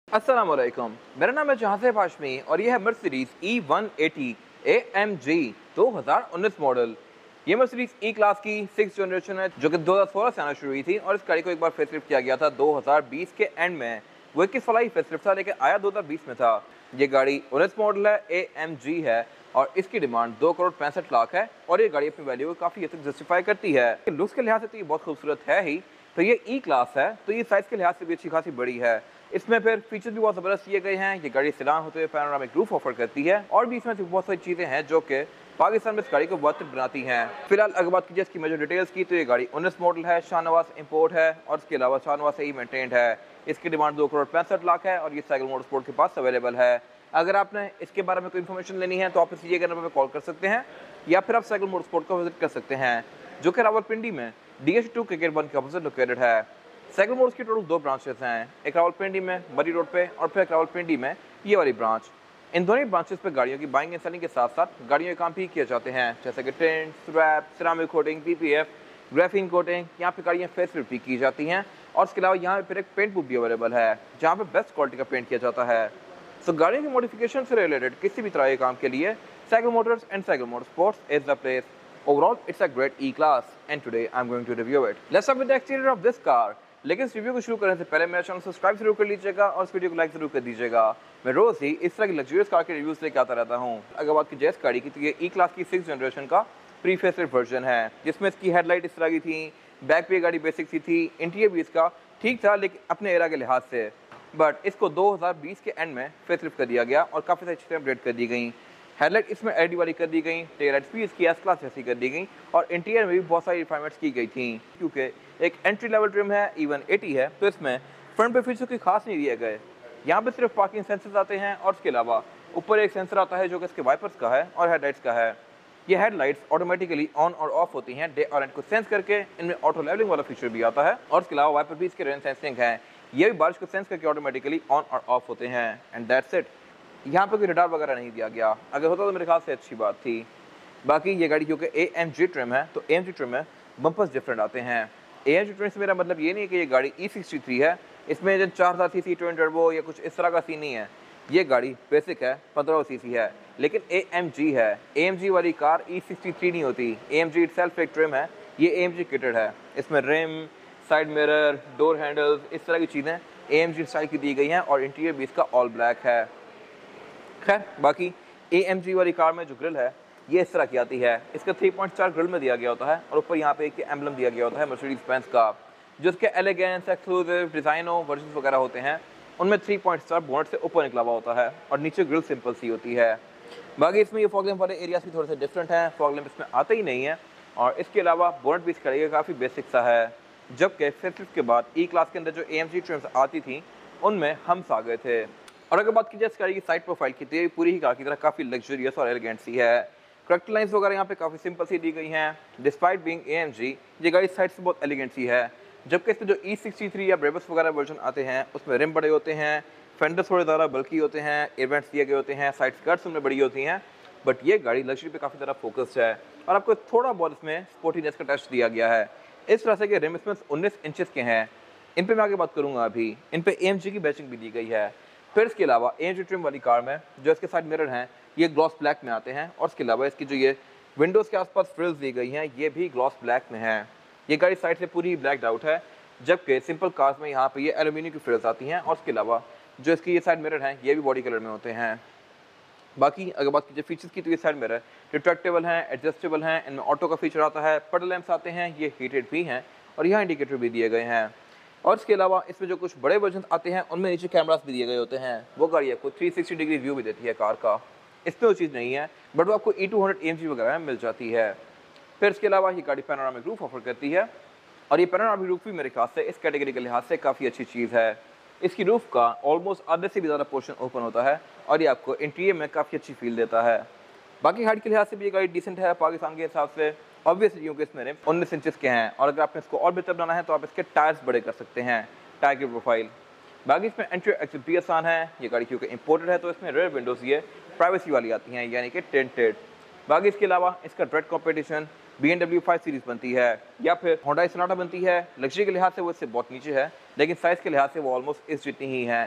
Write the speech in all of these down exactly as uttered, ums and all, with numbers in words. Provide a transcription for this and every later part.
अस्सलाम वालेकुम, मेरा नाम है जहांसेब हाशमी और ये है Mercedes E one eighty A M G दो हज़ार उन्नीस मॉडल। ये मर्सिडीज ई क्लास की सिक्स जनरेशन है जो कि दो हज़ार सोलह से आना शुरू हुई थी और इस गाड़ी को एक बार फेसलिफ्ट किया गया था दो हज़ार बीस के एंड में। वो इक्कीस वाला ही फेसलिफ्ट था लेकिन आया दो हज़ार बीस में था। ये गाड़ी उन्नीस मॉडल है, ए एम जी है और इसकी डिमांड दो करोड़ पैंसठ लाख है और ये गाड़ी अपनी वैल्यू को काफ़ी हद तक जस्टिफाई करती है। लुक्स के लिहाज से तो ये बहुत खूबसूरत है ही, तो ये ई क्लास है तो ये साइज़ के लिहाज से भी अच्छी खासी बड़ी है। इसमें फिर फीचर्स भी बहुत ज़बरदस्त किए गए हैं। ये गाड़ी सेडान होते हुए पैनोरामिक रूफ ऑफर करती है और भी इसमें से बहुत सारी चीज़ें हैं जो कि पाकिस्तान में इस गाड़ी को वर्थ बनाती हैं। फिलहाल अगर बात की जाए इसकी मेजर डिटेल्स की तो ये गाड़ी उन्नीस मॉडल है, शाहनवाज इंपोर्ट है और इसके अलावा शाहनवाज से ही मेंटेन्ड है। इसकी डिमांड दो करोड़ पैंसठ लाख है और ये साइकिल मोटरस्पोर्ट के पास अवेलेबल है। अगर आपने इसके बारे में कोई इन्फॉर्मेशन लेनी है तो आप इस ये नंबर पर कॉल कर सकते हैं या फिर आप साइकिल मोटरस्पोर्ट को विजिट कर सकते हैं जो कि रावलपिंडी में D H two cricket one के अपोजिट लोकेटेड है। साइकिल मोटर्स की टोटल दो ब्रांचेस हैं, एक रावलपिंडी में मरी रोड पे और फिर एक रावलपिंडी में ये वाली ब्रांच। इन दोनों ब्रांचेस पे गाड़ियों की बाइंग एंड सेलिंग के साथ साथ गाड़ियों के काम भी किए जाते हैं जैसे कि tint, scrap, ceramic coating, P P F, graphene coating. यहाँ पे गाड़ियाँ फेसलिफ्ट भी की जाती हैं और इसके अलावा यहाँ पे फिर एक पेंट बुक भी अवेलेबल है जहाँ पे बेस्ट क्वालिटी का पेंट किया जाता है। सो गाड़ियों की मॉडिफिकेशन से रिलेटेड किसी भी तरह के काम के लिए cycle motors and cycle motorsports is the place. Overall, it's a great E-Class and today I'm going to review it. Let's start with the exterior of this car. लेकिन इस रिव्यू को शुरू करने से पहले मेरा चैनल सब्सक्राइब जरूर कर लीजिएगा और इस वीडियो को लाइक जरूर कर दीजिएगा। मैं रोज ही इस तरह की लग्जरियस कार के रिव्यूज लेके आता रहता हूँ। अगर बात की जैस गाड़ी की तो ये ई क्लास की सिक्स जनरेशन का प्री फेसलिफ्ट वर्जन है जिसमें इसकी हेडलाइट इस तरह की थी, बैक पे गाड़ी बेसिक सी थी, इंटीरियर भी इसका ठीक था लेकिन अपने एरा के लिहाज से। बट इसको दो हज़ार बीस के एंड में फेसलिफ्ट कर दिया गया और काफ़ी सारी चीज़ें अपडेट कर दी गई। हेडलाइट इसमें एलईडी वाली कर दी गई, टेल लाइट्स भी इसकी एस क्लास जैसी कर दी गई और इंटीरियर में भी बहुत सारी रिफाइनमेंट्स की गई थी। क्योंकि एक एंट्री लेवल ट्रिम है, ई वन एटी है, तो इसमें फ्रंट पे फीचर्स कोई खास नहीं दिए गए। यहाँ पे सिर्फ पार्किंग सेंसर्स आते हैं और उसके अलावा ऊपर एक सेंसर आता है जो कि इसके वाइपर्स का है और हेडलाइट्स का है। ये हेडलाइट्स ऑटोमेटिकली ऑन और ऑफ होती हैं डे और नाइट को सेंस करके। इनमें ऑटो लेवलिंग वाला फीचर भी आता है और उसके अलावा वाइपर भी इसके रेन सेंसिंग है, ये भी बारिश को सेंस करके ऑटोमेटिकली ऑन और ऑफ होते हैं एंड दैट्स इट। यहाँ पे कोई रडार वगैरह नहीं दिया गया, अगर होता तो मेरे ख्याल से अच्छी बात थी। बाकी ये गाड़ी क्योंकि ए एम जी ट्रिम है तो ए एम जी ट्रिम में बम्पर्स डिफरेंट आते हैं। ए एम जी ट्रिम से मेरा मतलब ये नहीं है कि ये गाड़ी ई सिक्सटी थ्री है, इसमें जो चार हज़ार सी सी ट्विन टर्बो या कुछ इस तरह का सीन नहीं है। ये गाड़ी बेसिक है, पंद्रह सी सी है, लेकिन ए एम जी है। ए एम जी वाली कार ई सिक्सटी थ्री नहीं होती। ए एम जी इटसेल्फ एक ट्रिम है, ये ए एम जी किटेड है। इसमें rim, side mirror, door handles, इस तरह की चीज़ें ए एम जी स्टाइल की दी गई हैं और इंटीरियर भी इसका ऑल ब्लैक है। खैर बाकी ए एम जी वाली कार में जो ग्रिल है ये इस तरह की आती है। इसका थ्री पॉइंट चार ग्रिल में दिया गया होता है और ऊपर यहाँ पे एक एम्बलम दिया गया होता है मर्सिडीज बेंज का, जो इसके एलिगेंस, एक्सक्लूसिव, डिज़ाइनों वर्जन वगैरह होते हैं उनमें थ्री पॉइंट चार बोनट से ऊपर निकला हुआ होता है और नीचे ग्रिल सिंपल सी होती है। बाकी इसमें ये फॉग लैंप वाले एरियाज भी थोड़े से डिफरेंट हैं, फॉग लैंप इसमें आते ही नहीं है और इसके अलावा बोनट भी इस गाड़ी का काफ़ी बेसिक सा है। जबकि फेसलिफ्ट के बाद ई क्लास के अंदर जो ए एम जी ट्रिम्स आती थी उनमें हम्स आ गए थे। और अगर बात की जाए इस गाड़ी की साइड प्रोफाइल की तो ये पूरी ही कार की तरह काफ़ी लग्जरियस और एलिगेंट सी है। करेक्टर लाइंस वगैरह यहाँ पे काफ़ी सिंपल सी दी गई हैं। Despite being A M G ये गाड़ी साइड से बहुत एलिगेंट सी है। जबकि इसमें जो ई सिक्सटी थ्री या ब्रेबस वगैरह वर्जन आते हैं उसमें रिम बड़े होते हैं, फेंडर्स थोड़े ज़्यादा बल्की होते हैं, एयरवेंट्स दिए गए होते हैं, साइड स्कर्ट्स उनमें बड़ी होती हैं। बट ये गाड़ी लग्जरी पे काफ़ी ज़्यादा फोकस्ड है और आपको थोड़ा बहुत इसमें स्पोर्टीनेस का टच दिया गया है। इस तरह से कि रिम इसमें उन्नीस इंचज़ के हैं। इन पर मैं आगे बात करूँगा अभी। इन पर ए एम जी की बैचिंग भी दी गई है। फिर इसके अलावा ए एम जी ट्रिम वाली कार में जो इसके साइड मिरर हैं ये ग्लॉस ब्लैक में आते हैं और इसके अलावा इसकी जो ये विंडोज़ के आसपास फ्रिल्स दी गई हैं ये भी ग्लॉस ब्लैक में है। ये गाड़ी साइड से पूरी ब्लैक आउट है, जबकि सिंपल कार्स में यहाँ पे ये एल्यूमिनियम की फ्रिल्स आती हैं और इसके अलावा जो इसकी ये साइड मिरर हैं ये भी बॉडी कलर में होते हैं। बाकी अगर बात कीजिए फीचर्स की तो ये साइड मिरर रिट्रैक्टेबल हैं, एडजस्टेबल हैं, इनमें ऑटो का फीचर आता है, पडल लैंप्स आते हैं, ये हीटेड भी हैं और यहाँ इंडिकेटर भी दिए गए हैं। और इसके अलावा इसमें जो कुछ बड़े वर्जन आते हैं उनमें नीचे कैमरास भी दिए गए होते हैं। वो गाड़ी आपको थ्री सिक्सटी डिग्री व्यू भी देती है कार का, इसमें वो चीज़ नहीं है बट वो आपको E two hundred A M G वगैरह में मिल जाती है। फिर इसके अलावा ये गाड़ी पैनोरामिक रूफ ऑफर करती है और ये पैनोरामिक रूफ भी मेरे ख्याल से इस कैटेगरी के लिहाज से काफ़ी अच्छी चीज़ है। इसकी रूफ का ऑलमोस्ट आधे से भी ज़्यादा पोर्शन ओपन होता है और ये आपको इंटीरियर में काफ़ी अच्छी फील देता है। बाकी हाइट के लिहाज से भी ये गाड़ी डिसेंट है पाकिस्तान के हिसाब से, ऑब्वियसली क्योंकि इसमें रिम उन्नीस इंचज़ के हैं और अगर आपने इसको और बेहतर बनाना है तो आप इसके टायर्स बड़े कर सकते हैं, टायर की प्रोफाइल। बाकी इसमें एंट्री एग्जिट भी आसान है। ये गाड़ी क्योंकि इंपोर्टेड है तो इसमें रेयर विंडोज़ ये प्राइवेसी वाली आती हैं यानी कि टेंटेड। बाकी इसके अलावा इसका direct competition B M W five series बनती है या फिर होंडा सोनाटा बनती है। लग्जरी के लिहाज से वो इससे बहुत नीचे है लेकिन साइज़ के लिहाज से वो ऑलमोस्ट इस जितनी ही है।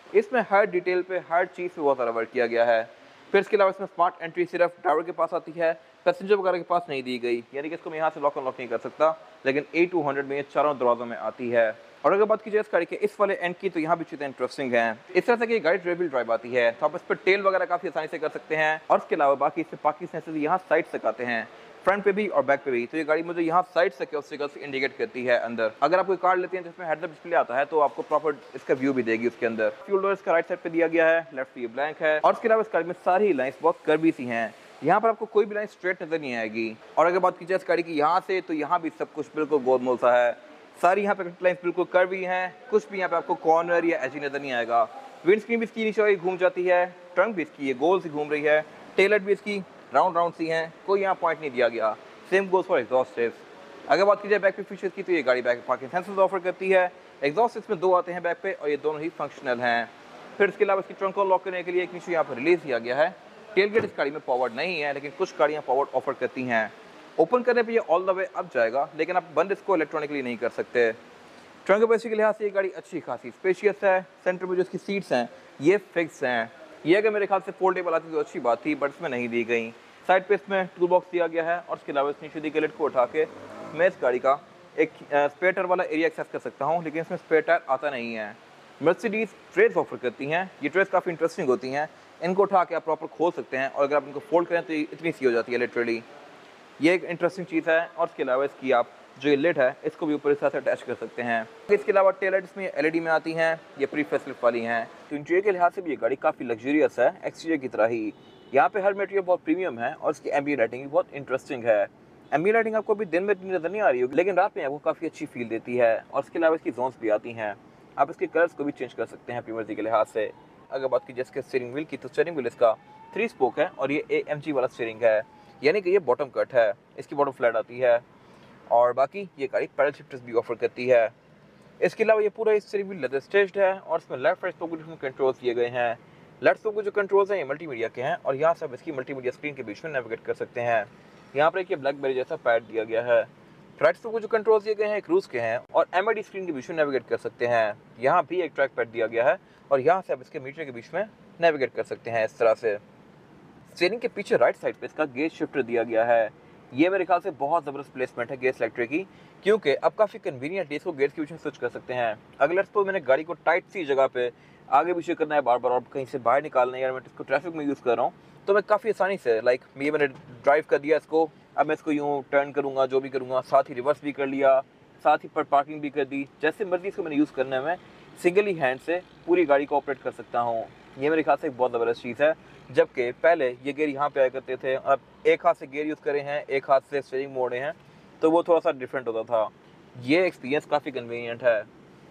इसमें हर डिटेल पे, हर चीज़ पे बहुत सारा वर्क किया गया है। फिर इसके अलावा इसमें स्मार्ट एंट्री सिर्फ ड्राइवर के पास आती है, पैसेंजर वगैरह के पास नहीं दी गई, यानी कि इसको मैं यहाँ से लॉक अनलॉक नहीं कर सकता, लेकिन ए टू हंड्रेड में ये चारों दरवाज़ों में आती है। और अगर बात कीजिए इस गाड़ी के इस वाले एंड की, तो यहाँ भी चीज़ें इंटरेस्टिंग हैं। इस तरह से कि गाड़ी रियर व्हील ड्राइव आती है, तो आप इस पर टेल वगैरह काफ़ी आसानी से कर सकते हैं। और इसके अलावा बाकी इससे पार्किंग सेंसर यहाँ साइड से आते हैं, फ्रंट पे भी और बैक पे भी। तो ये गाड़ी मुझे यहाँ साइड से ऑब्स्टिकल्स इंडिकेट करती है अंदर। अगर आप कोई कार लेते हैं जिसमें हेड अप डिस्प्ले आता है, तो आपको प्रॉपर इसका व्यू भी देगी उसके अंदर। फ्यूल डोर इसका राइट साइड पे दिया गया है, लेफ्ट पे ये ब्लैंक है। और इसके अलावा इस गाड़ी में सारी लाइन्स बहुत कर्वी सी हैं, यहाँ पर आपको कोई भी लाइन स्ट्रेट नजर नहीं आएगी। और अगर बात की जाए इस गाड़ी की यहाँ से, तो यहाँ भी सब कुछ बिल्कुल गोलमोल सा है, सारी यहाँ पे लाइन्स बिल्कुल कर्वी हैं, कुछ भी यहाँ पे आपको कॉर्नर या एजी नजर नहीं आएगा। विंड स्क्रीन भी इसकी नीचे घूम जाती है, ट्रंक भी इसकी ये गोल सी घूम रही है, टेलर भी इसकी राउंड राउंड सी हैं, कोई यहाँ पॉइंट नहीं दिया गया। Same goes for exhaust system. अगर बात की जाए बैक पे फीचर्स की, तो ये गाड़ी बैक पार्किंग सेंसर्स ऑफर करती है। एग्जॉस्ट इसमें दो आते हैं बैक पे, और ये दोनों ही फंक्शनल हैं। फिर इसके अलावा इसकी ट्रंक को लॉक करने के लिए एक नीचे यहाँ पर रिलीज किया गया है। टेलगेट इस गाड़ी में पावर्ड नहीं है, लेकिन कुछ गाड़ियाँ पावर्ड ऑफर करती हैं। ओपन करने पे ये ऑल द वे अप जाएगा, लेकिन आप बंद इसको इलेक्ट्रॉनिकली नहीं कर सकते। ट्रंक कैपेसिटी के लिहाज से ये गाड़ी अच्छी खासी स्पेशियस है। सेंटर में जो इसकी सीट्स हैं ये फिक्स हैं। ये अगर मेरे ख्याल से फोल्डेबल आती तो अच्छी बात थी, बट इसमें नहीं दी गई। साइड पे इसमें टूल बॉक्स दिया गया है, और इसके अलावा इस नीचे दी गई लिड को उठा के मैं इस गाड़ी का एक स्पेयर टायर वाला एरिया एक्सेस कर सकता हूँ, लेकिन इसमें स्पेयर टायर आता नहीं है। मर्सिडीज ट्रेस ऑफर करती हैं, ये ट्रेस काफ़ी इंटरेस्टिंग होती हैं। इनको उठा के आप प्रॉपर खोल सकते हैं, और अगर आप इनको फोल्ड करें तो ये इतनी सी हो जाती है लिटरली। ये एक इंटरेस्टिंग चीज़ है। और इसके अलावा इसकी आप जो ये लिड है इसको भी ऊपर इस तरह से अटैच कर सकते हैं। इसके अलावा टेल लाइट्स में एलईडी में आती हैं, ये प्री फेसलिफ्ट वाली हैं। तो इंटीरियर के लिहाज से भी ये गाड़ी काफ़ी लग्जरियस है, एक्सटीरियर की तरह ही। यहाँ पे हर मटेरियल बहुत प्रीमियम है, और इसकी एम्बिएंट लाइटिंग भी बहुत इंटरेस्टिंग है। एम्बिएंट लाइटिंग आपको अभी दिन में नजर नहीं आ रही होगी, लेकिन रात में आपको काफ़ी अच्छी फील देती है। और इसके अलावा इसकी जोन्स भी आती हैं, आप इसके कलर्स को भी चेंज कर सकते हैं अपनी मर्जी के लिहाज से। अगर बात की जाए इसके स्टीयरिंग व्हील की, तो स्टीयरिंग व्हील इसका थ्री स्पोक है, और ये ए एम जी वाला स्टीयरिंग है, यानी कि ये बॉटम कट है, इसकी बॉटम फ्लैट आती है। और बाकी ये गाड़ी पैडल शिफ्टर्स भी ऑफर करती है। इसके अलावा ये पूरा स्टीयरिंग व्हील लेदर स्टेज्ड है, और इसमें लेफ्ट राइट स्पोक को कंट्रोल्स दिए गए हैं। लेफ्ट स्पोक के जो कंट्रोल्स हैं ये मल्टीमीडिया के हैं, और यहाँ से आप इसकी मल्टीमीडिया स्क्रीन के बीच में नेविगेट कर सकते हैं। यहाँ पर एक ब्लैकबेरी जैसा पैड दिया गया है। राइट स्पोक को जो कंट्रोल्स दिए गए हैं क्रूज के हैं, और एम आई डी स्क्रीन के बीच में नेविगेट कर सकते हैं। यहाँ भी एक ट्रैक पैड दिया गया है, और यहाँ से आप इसके मीटर के बीच में नेविगेट कर सकते हैं इस तरह से। स्टीयरिंग के पीछे राइट साइड पे इसका गेज शिफ्टर दिया गया है। ये मेरे ख्याल से बहुत ज़बरदस्त प्लेसमेंट है गेज सेलेक्टर की, क्योंकि अब काफ़ी कन्वीनियंट इसको गेज के बीच में स्विच कर सकते हैं। अगले तो मैंने गाड़ी को टाइट सी जगह पे आगे पीछे करना है बार बार, और कहीं से बाहर निकालना है, यार मैं इसको ट्रैफिक में यूज़ कर रहा हूँ, तो मैं काफ़ी आसानी से लाइक ये मैंने ड्राइव कर दिया इसको, अब मैं इसको यूँ टर्न करूँगा, जो भी करूँगा, साथ ही रिवर्स भी कर लिया, साथ ही पर पार्किंग भी कर दी, जैसे मर्जी इसको मैंने यूज़ करना है, मैं सिंगल ही हैंड से पूरी गाड़ी को ऑपरेट कर सकता हूँ। ये मेरे ख्याल से एक बहुत ज़बरदस्त चीज़ है, जबकि पहले ये गेयर यहाँ पे आया करते थे, अब एक हाथ से गेयर यूज़ करे हैं, एक हाथ से स्टीयरिंग मोड़े हैं, तो वो थोड़ा सा डिफरेंट होता था। ये एक्सपीरियंस काफ़ी कन्वीनियंट है।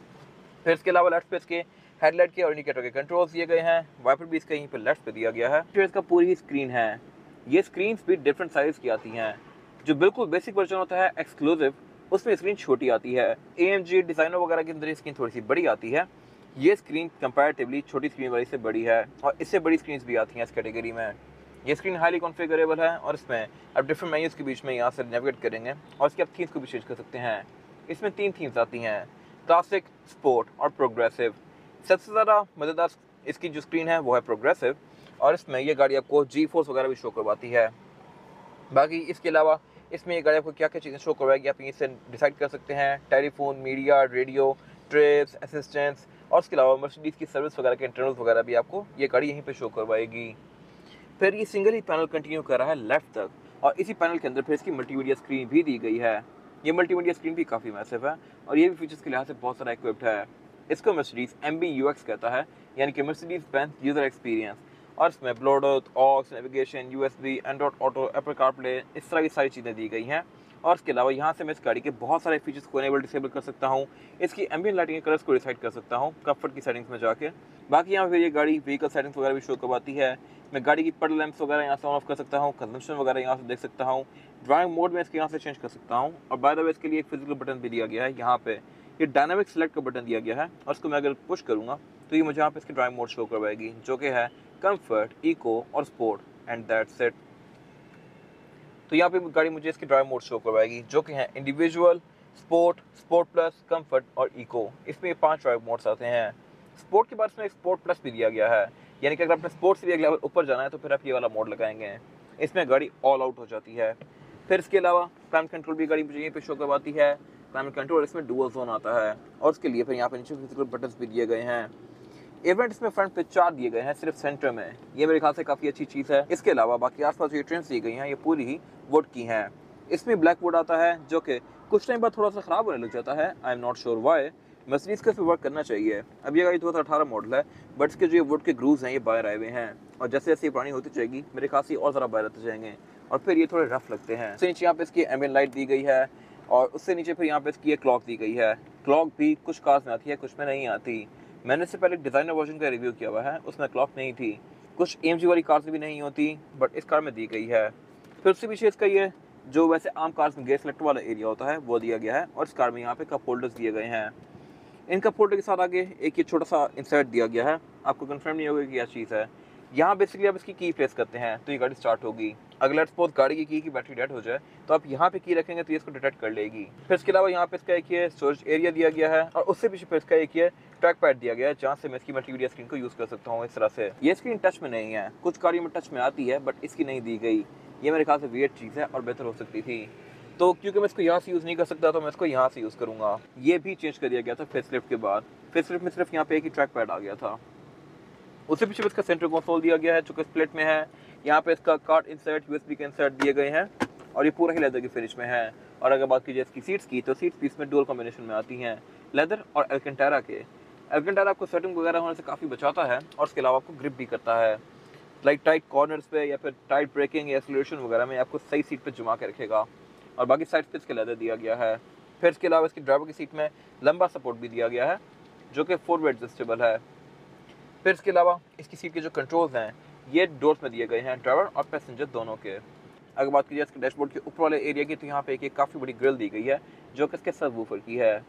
फिर इसके अलावा लेफ्ट पे इसके हेडलाइट के और इंडिकेटर के कंट्रोल्स दिए गए हैं, वाइपर भी इसका यहीं पर लेफ्ट पे दिया गया है। फिर इसका पूरी ही स्क्रीन है, ये स्क्रीन भी डिफरेंट साइज़ की आती हैं। जो बिल्कुल बेसिक वर्जन होता है एक्सक्लूसिव, उसमें स्क्रीन छोटी आती है। ए एम जी डिज़ाइनर वगैरह के अंदर स्क्रीन थोड़ी सी बड़ी आती है। ये स्क्रीन कंपैरेटिवली छोटी स्क्रीन वाली से बड़ी है, और इससे बड़ी स्क्रीन्स भी आती हैं इस कैटेगरी में। ये स्क्रीन हाईली कॉन्फ़िगरेबल है, और इसमें आप डिफरेंट मेन्यूज़ के बीच में यहाँ से नेविगेट करेंगे, और इसके आप थीम्स को भी चेंज कर सकते हैं। इसमें तीन थीम्स आती हैं, क्लासिक, स्पोर्ट और प्रोग्रेसिव। सबसे ज़्यादा मज़ेदार इसकी जो स्क्रीन है वो है प्रोग्रेसिव, और इसमें ये गाड़ी आपको जी फोर्स वगैरह भी शो करवाती है। बाकी इसके अलावा इसमें ये गाड़ी आपको क्या क्या चीज़ें शो करवाएगी आप इससे डिसाइड कर सकते हैं। Telephone, media, radio, trips, assistants, और इसके अलावा मर्सिडीज़ की सर्विस वगैरह के इंटरनल्स वगैरह भी आपको ये गाड़ी यहीं पे शो करवाएगी। फिर ये सिंगल ही पैनल कंटिन्यू कर रहा है लेफ्ट तक, और इसी पैनल के अंदर फिर इसकी मल्टीमीडिया स्क्रीन भी दी गई है। ये मल्टीमीडिया स्क्रीन भी काफ़ी मैसिव है, और ये भी फीचर्स के लिहाज से बहुत सारा इक्विप्ड है। इसको Mercedes M B U X कहता है, यानी कि मर्सिडीज़ बेंज यूज़र एक्सपीरियंस, और इसमें Bluetooth, aux, navigation, U S B, Android auto, Apple CarPlay, इस तरह की सारी चीज़ें दी गई हैं। और इसके अलावा यहाँ से मैं इस गाड़ी के बहुत सारे फीचर्स को एनेबल डिसेबल कर सकता हूँ। इसकी एम्बिएंट लाइटिंग के कलर्स को डिसाइड कर सकता हूँ कंफर्ट की सेटिंग्स में जाके। बाकी यहाँ पे ये गाड़ी व्हीकल सेटिंग्स वगैरह भी शो करवाती है। मैं गाड़ी की पड लैंप्स वगैरह यहाँ से ऑन ऑफ कर सकता हूँ, कंजम्पशन वगैरह यहाँ से देख सकता हूँ, ड्राइविंग मोड में इसके यहाँ से चेंज कर सकता हूँ। और बाय द वे इसके लिए एक फिजिकल बटन भी दिया गया है, यहाँ पे ये डायनामिक सेलेक्ट का बटन दिया गया है, और इसको मैं अगर पुश करूँगा तो ये मुझे यहाँ पे इसकी ड्राइविंग मोड शो करवाएगी, जो कि है कंफर्ट, इको और स्पोर्ट, एंड दैट्स इट। तो यहाँ पे गाड़ी मुझे इसकी ड्राइव मोड शो करवाएगी, जो कि हैं individual, sport, sport plus, comfort और इको। इसमें ये पांच ड्राइव मोड्स आते हैं। स्पोर्ट के बाद इसमें एक स्पोर्ट प्लस भी दिया गया है, यानी कि अगर आपने स्पोर्ट्स से एक लेवल ऊपर जाना है तो फिर आप ये वाला मोड लगाएंगे, इसमें गाड़ी ऑल आउट हो जाती है। फिर इसके अलावा क्लाइमेट कंट्रोल भी गाड़ी मुझे यहीं पे शो करवाती है। क्लाइमेट कंट्रोल इसमें डुअल जोन आता है और उसके लिए फिर यहाँ पे नीचे फिजिकल बटन्स भी दिए गए हैं। इवेंट इसमें फ्रंट पे चार दिए गए हैं सिर्फ सेंटर में, ये मेरे ख्याल से काफ़ी अच्छी चीज़ है। इसके अलावा बाकी आसपास ये ट्रेन्स दी गई हैं ये पूरी ही वुड की हैं। इसमें ब्लैक वुड आता है जो कि कुछ टाइम बाद थोड़ा सा ख़राब होने लग जाता है, I am not sure why. Mercedes का इस पर वर्क करना चाहिए। अब ये गाड़ी दो हज़ार अठारह मॉडल है, बट इसके जो वुड के ग्रूव्स हैं ये बाहर आए हुए हैं और जैसे जैसे ये पुरानी होती जाएगी मेरे ख्याल से और ज़रा बाहर आते जाएंगे और फिर ये थोड़े रफ लगते हैं। उससे नीचे यहाँ पे इसकी एम्बियंट लाइट दी गई है और उससे नीचे फिर यहाँ पे इसकी एक क्लॉक दी गई है। क्लॉक भी कुछ कार्स में आती है, कुछ में नहीं आती। मैंने इससे पहले डिज़ाइनर वर्जन का रिव्यू किया हुआ है, उसमें क्लॉक नहीं थी। कुछ एम जी वाली कार्स में भी नहीं होती, बट इस कार में दी गई है। फिर उससे पीछे इसका ये जो वैसे आम कार्स में गेयर सेलेक्टर वाला एरिया होता है वो दिया गया है और इस कार में यहाँ पे कप होल्डर्स दिए गए हैं। इन कप होल्डर के साथ आगे एक ये छोटा सा इंसर्ट दिया गया है, आपको कंफर्म नहीं होगा कि क्या चीज़ है। यहाँ बेसिकली आप इसकी की प्लेस करते हैं तो ये गाड़ी स्टार्ट होगी। अगर लेट्स सपोज गाड़ी की की की बैटरी डेड हो जाए तो आप यहाँ पे की रखेंगे तो ये इसको डिटेक्ट कर लेगी। फिर इसके अलावा यहाँ पे इसका एक ये स्टोरेज एरिया दिया गया है और उससे पीछे फिर इसका एक ये ट्रैक पैड दिया गया है जहाँ से मैं इसकी मल्टीमीडिया स्क्रीन को यूज़ कर सकता हूँ। इस तरह से ये स्क्रीन टच में नहीं है, कुछ गाड़ियों में टच में आती है बट इसकी नहीं दी गई। ये मेरे ख्याल से वियर्ड चीज़ है और बेहतर हो सकती थी, तो क्योंकि मैं इसको यहाँ से यूज़ नहीं कर सकता तो मैं इसको यहाँ से यूज़ करूँगा। ये भी चेंज कर दिया गया था फेसलिफ्ट के बाद। फेसलिफ्ट में सिर्फ यहाँ पे एक ही ट्रैक पैड आ गया था। उससे पीछे इसका सेंटर कंसोल दिया गया है जो कि स्प्लिट में है। यहाँ पे इसका कार्ड इंसर्ट, यूएसबी के इंसर्ट दिए गए हैं और ये पूरा ही लेदर की फिनिश में है। और अगर बात कीजिए इसकी सीट्स की तो सीट्स भी इसमें डुअल कॉम्बिनेशन में आती हैं, लेदर और एल्केंटारा के। एल्केंटारा आपको सेटिंग वगैरह होने से काफ़ी बचाता है और उसके अलावा आपको ग्रिप भी करता है। लाइक टाइट कॉर्नर्स पे या फिर टाइट ब्रेकिंग या एक्सीलरेशन वगैरह में आपको सही सीट पे जुमा के रखेगा। और बाकी साइड पे इसके लेदर दिया गया है। फिर इसके अलावा इसकी ड्राइवर की सीट में लंबा सपोर्ट भी दिया गया है जो कि फोर वे एडजस्टेबल है। फिर इसके अलावा इसकी सीट के जो कंट्रोल्स हैं ये डोर्स में दिए गए हैं, ड्राइवर और पैसेंजर दोनों के। अगर बात कीजिए इसके डैशबोर्ड के ऊपर वाले एरिया की तो यहाँ पे एक काफ़ी बड़ी ग्रिल दी गई है जो कि इसके सबवूफर की है।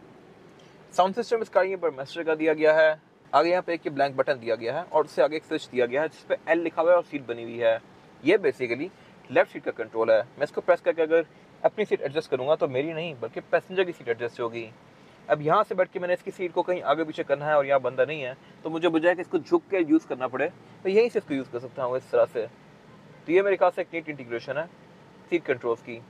साउंड सिस्टम इस गाड़ी पर मास्टर का दिया गया है। आगे यहाँ पे एक ब्लैंक बटन दिया गया है और उससे आगे एक स्विच दिया गया है जिस पे एल लिखा हुआ है और सीट बनी हुई है। ये बेसिकली लेफ्ट सीट का कंट्रोल है। मैं इसको प्रेस करके अगर अपनी सीट एडजस्ट करूँगा तो मेरी नहीं बल्कि पैसेंजर की सीट एडजस्ट होगी। अब यहाँ से बैठ के मैंने इसकी सीट को कहीं आगे पीछे करना है और यहाँ बंदा नहीं है तो मुझे बजाय कि इसको झुक के यूज़ करना पड़े तो यहीं से इसको यूज़ कर सकता हूँ इस तरह से। तो ये मेरे ख्याल से एक नीट इंटीग्रेशन है सीट कंट्रोल्स की।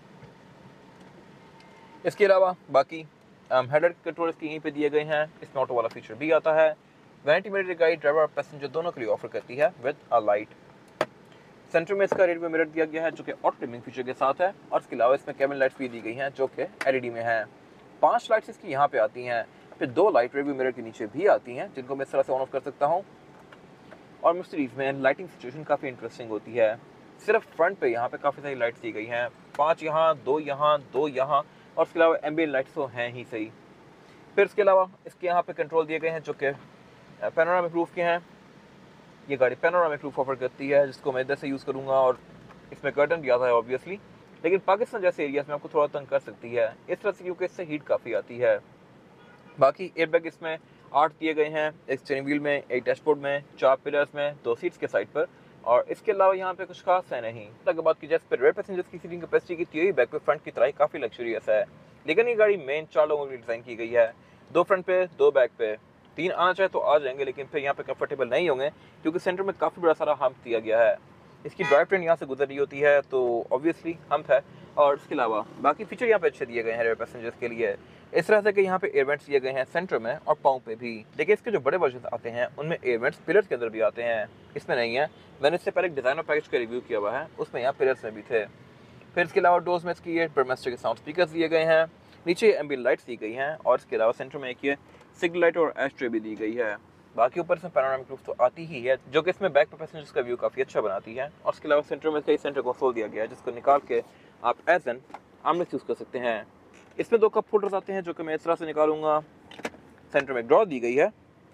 इसके अलावा बाकी हेडर कंट्रोल इसके यहीं पे दिए गए हैं। इसमें ऑटो वाला फीचर भी आता है। वैनिटी मिरर गाड़ी ड्राइवर और पैसेंजर दोनों के लिए ऑफर करती है विद अ लाइट। सेंटर में इसका रेड में मिरर दिया गया है जो कि ऑटो डिमिंग फीचर के साथ है और इसके अलावा इसमें कैबिन लाइट्स भी दी गई हैं जो कि एलईडी में है। पांच लाइट्स इसकी यहाँ पे आती हैं, फिर दो लाइट रेड मिरर के नीचे भी आती हैं जिनको मैं इस तरह से ऑन ऑफ कर सकता हूँ। और मर्सिडीज में लाइटिंग सिचुएशन काफ़ी इंटरेस्टिंग होती है। सिर्फ फ्रंट पे यहाँ पे काफ़ी सारी लाइट्स दी गई हैं, पाँच यहाँ, दो यहाँ, दो यहाँ और इसके अलावा एम्बियंट लाइट्स तो हैं ही सही। फिर इसके अलावा इसके यहाँ पे कंट्रोल दिए गए हैं जो कि पैनोरामिक रूफ के हैं। ये गाड़ी पैनोरामिक रूफ ऑफर करती है जिसको मैं इधर से यूज़ करूँगा और इसमें कर्टन भी आता है ऑब्वियसली, लेकिन पाकिस्तान जैसे एरियाज में आपको थोड़ा तंग कर सकती है इस तरह से क्योंकि इससे हीट काफ़ी आती है। बाकी एयरबैग इसमें आठ दिए गए हैं, एक स्टीयरिंग व्हील में, एक डैशबोर्ड में, चार पिलर्स में, दो सीट्स के साइड पर और इसके अलावा यहाँ पे कुछ खास है नहीं। अगर बात की जाए इस पर रेयर पैसेंजर्स की सीटिंग कैपेसिटी की तो यही बैक पे फ्रंट की तरह काफ़ी लग्जरियस है, लेकिन ये गाड़ी मेन चार लोगों की डिज़ाइन की गई है। दो फ्रंट पे, दो बैक पे, तीन आना चाहे तो आ जाएंगे लेकिन फिर यहाँ पे कंफर्टेबल नहीं होंगे क्योंकि सेंटर में काफ़ी बड़ा सारा हम्प दिया गया है। इसकी ड्राइव ट्रेन यहाँ से गुजर रही होती है तो ऑब्वियसली हम्प है। और इसके अलावा बाकी फीचर यहाँ पे अच्छे दिए गए हैं रेयर पैसेंजर्स के लिए, इस तरह से कि यहाँ पे एयरवेंट्स दिए गए हैं सेंटर में और पाँव पे भी। लेकिन इसके जो बड़े वर्जन आते हैं उनमें एयरवेंट्स पिलर्स के अंदर भी आते हैं, इसमें नहीं है। मैंने इससे पहले एक डिज़ाइनर पैकेज का रिव्यू किया हुआ है, उसमें यहाँ पिलर्स में भी थे। फिर इसके अलावा डोर्स में इसकी ये बर्मेस्टर के साउंड स्पीकर्स दिए गए हैं, नीचे एम्बियंट लाइट्स दी गई हैं और इसके अलावा सेंटर में एक ये सिग्नल लाइट और एस्ट्रे भी दी गई है। बाकी ऊपर इसमें पैनोरामिक रूफ तो आती ही है जो कि इसमें बैक पे पैसेंजर्स का व्यू काफ़ी अच्छा बनाती है। और इसके अलावा सेंटर में कई सेंटर कंसोल दिया गया है जिसको निकाल के आप एज एन आमलेट यूज़ कर सकते हैं। इसमें दो कप होल्डर्स आते हैं जो कि मैं इस तरह से निकालूंगा। सेंटर में ड्रॉ दी गई है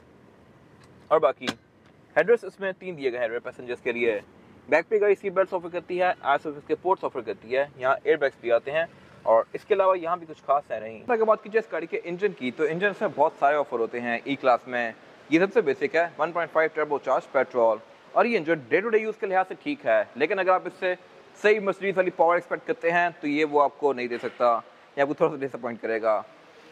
और बाकी हेडरेस्ट इसमें तीन दिए गए हैं रेयर पैसेंजर्स के लिए। बैक पे गाड़ी सीट बेल्ट ऑफर करती है, आइस के पोर्ट्स ऑफर करती है, यहाँ एयर बैग्स भी आते हैं और इसके अलावा यहाँ भी कुछ खास है नहीं। अगर बात कीजिए इस गाड़ी के इंजन की तो इंजन में बहुत सारे ऑफर होते हैं ई क्लास में। ये सबसे बेसिक है one point five turbo charge petrol और ये engine day to day use के लिहाज से ठीक है, लेकिन अगर आप इससे सही मर्सिडीज वाली पावर एक्सपेक्ट करते हैं तो ये वो आपको नहीं दे सकता, ये आपको थोड़ा सा डिसअपॉइंट करेगा।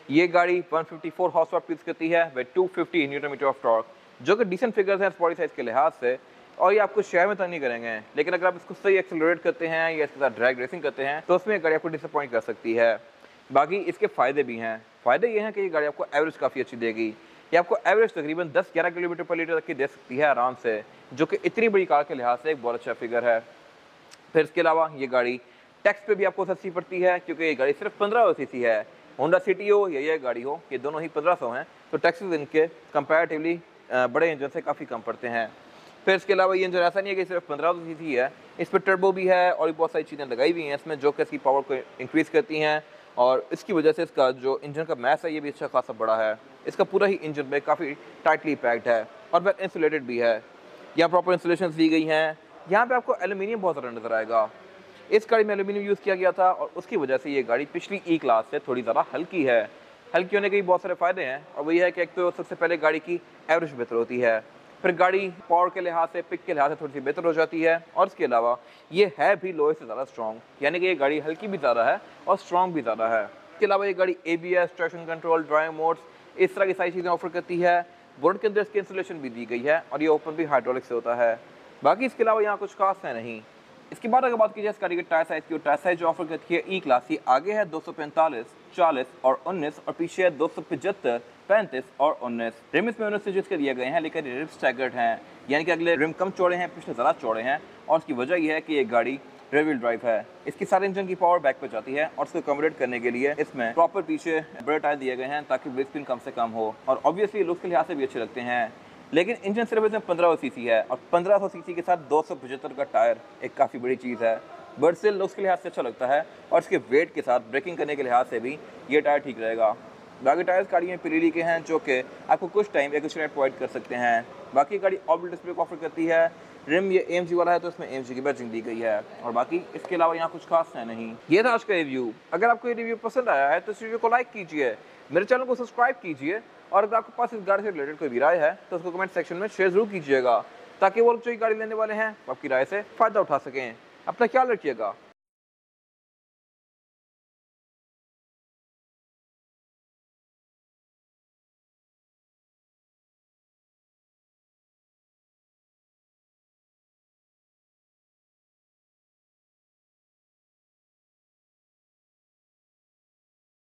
ये गाड़ी एक सौ चौवन हॉर्स पावर प्रोड्यूस करती है विद दो सौ पचास न्यूटन मीटर ऑफ टॉर्क, जो कि डिसेंट फिगर्स हैं बॉडी साइज के लिहाज से, और ये आपको शहर में तो नहीं करेंगे, लेकिन अगर आप इसको सही एक्सेलरेट करते हैं या इसके साथ ड्रैग रेसिंग करते हैं तो उसमें गाड़ी आपको डिसअपॉइंट कर सकती है। बाकी इसके फ़ायदे भी हैं। फ़ायदे ये हैं कि ये गाड़ी आपको एवरेज काफ़ी अच्छी देगी। ये आपको एवरेज तकरीबन दस ग्यारह किलोमीटर पर लीटर तक की दे सकती है आराम से, जो कि इतनी बड़ी कार के लिहाज से एक बहुत अच्छा फिगर है। फिर इसके अलावा ये गाड़ी टैक्स पे भी आपको सस्ती पड़ती है, क्योंकि ये गाड़ी सिर्फ पंद्रह सौ सीसी है। होंडा सिटी हो या ये गाड़ी हो, ये दोनों ही पंद्रह सौ हैं, तो टैक्सेस इनके कंपैरेटिवली बड़े इंजन से काफ़ी कम पड़ते हैं। फिर इसके अलावा ये इंजन ऐसा नहीं है कि सिर्फ पंद्रह सौ सीसी है, इस पर टर्बो भी है और बहुत सारी चीज़ें लगाई हुई हैं इसमें, जो कि इसकी पावर को इंक्रीज़ करती हैं, और इसकी वजह से इसका जो इंजन का मैस है ये भी अच्छा खासा बड़ा है। इसका पूरा ही इंजन में काफ़ी टाइटली पैक्ड है और वह इंसुलेटेड भी है। यहाँ प्रॉपर इंसुलेशन दी गई हैं। यहाँ पे आपको एल्यूमिनियम बहुत ज़्यादा नज़र आएगा। इस गाड़ी में एल्यूमिनियम यूज़ किया गया था और उसकी वजह से ये गाड़ी पिछली ई क्लास से थोड़ी ज़्यादा हल्की है। हल्की होने के भी बहुत सारे फ़ायदे हैं, और वही है कि एक तो सबसे पहले गाड़ी की एवरेज बेहतर होती है, फिर गाड़ी पावर के लिहाज से, पिक के लिहाज से थोड़ी सी बेहतर हो जाती है, और इसके अलावा ये है भी लोहे से ज़्यादा स्ट्रॉन्ग, यानी कि ये गाड़ी हल्की भी ज़्यादा है और स्ट्रॉन्ग भी ज़्यादा है। इसके अलावा ये गाड़ी A B S, traction control, drive modes, इस तरह की सारी चीज़ें ऑफर करती है। बोर्ड के अंदर इसकी इंसुलेशन भी दी गई है और ये ओपन भी हाइड्रोलिक से होता है। बाकी इसके अलावा यहाँ कुछ खास है नहीं। इसके बाद अगर बात की जाए इस गाड़ी के टायर साइज़ की, टायर साइज जो ऑफर करती है ई क्लास की, आगे है दो सौ पैंतालीस, चालीस और उन्नीस, और पीछे है दो सौ पचहत्तर, पैंतीस और उन्नीस। रिम इसमें उन्नीस इंचेस के दिए गए हैं, लेकिन रिम स्टैगर्ड हैं, यानी कि अगले रिम कम चौड़े हैं, पिछले ज़्यादा चौड़े हैं, और उसकी वजह यह है कि ये गाड़ी रेयर व्हील ड्राइव है। इसकी सारे इंजन की पावर बैक पे जाती है, और उसको अकोमोडेट करने के लिए इसमें प्रॉपर पीछे बड़े टायर दिए गए हैं ताकि व्हील स्पिन कम से कम हो, और ऑब्वियसली लुक्स के लिहाज से भी अच्छे लगते हैं। लेकिन इंजन सिर्फ इसमें पंद्रह सौ सीसी है, और पंद्रह सौ सीसी के साथ दो सौ पचहत्तर का टायर एक काफ़ी बड़ी चीज़ है, बट स्टिल लुक्स के लिहाज से अच्छा लगता है, और इसके वेट के साथ ब्रेकिंग करने के लिहाज से भी ये टायर ठीक रहेगा। बाकी टायर्स गाड़ी में पिरीली के हैं, जो कि आपको कुछ टाइम एक स्ट्रेट प्रोवाइड कर सकते हैं। बाकी गाड़ी ऑर्बिटल डिस्प्ले को ऑफर करती है। रिम ये ए एम जी वाला है, तो इसमें ए एम जी की बैजिंग दी गई है, और बाकी इसके अलावा यहाँ कुछ खास है नहीं। ये था आज का रिव्यू। अगर आपको ये रिव्यू पसंद आया है तो इस वीडियो को लाइक कीजिए, मेरे चैनल को सब्सक्राइब कीजिए, और अगर आपके पास इस गाड़ी से रिलेटेड कोई भी राय है तो उसको कमेंट सेक्शन में शेयर जरूर कीजिएगा, ताकि वो लोग जो गाड़ी लेने वाले हैं आपकी राय से फ़ायदा उठा सकें। अपना ख्याल रखिएगा।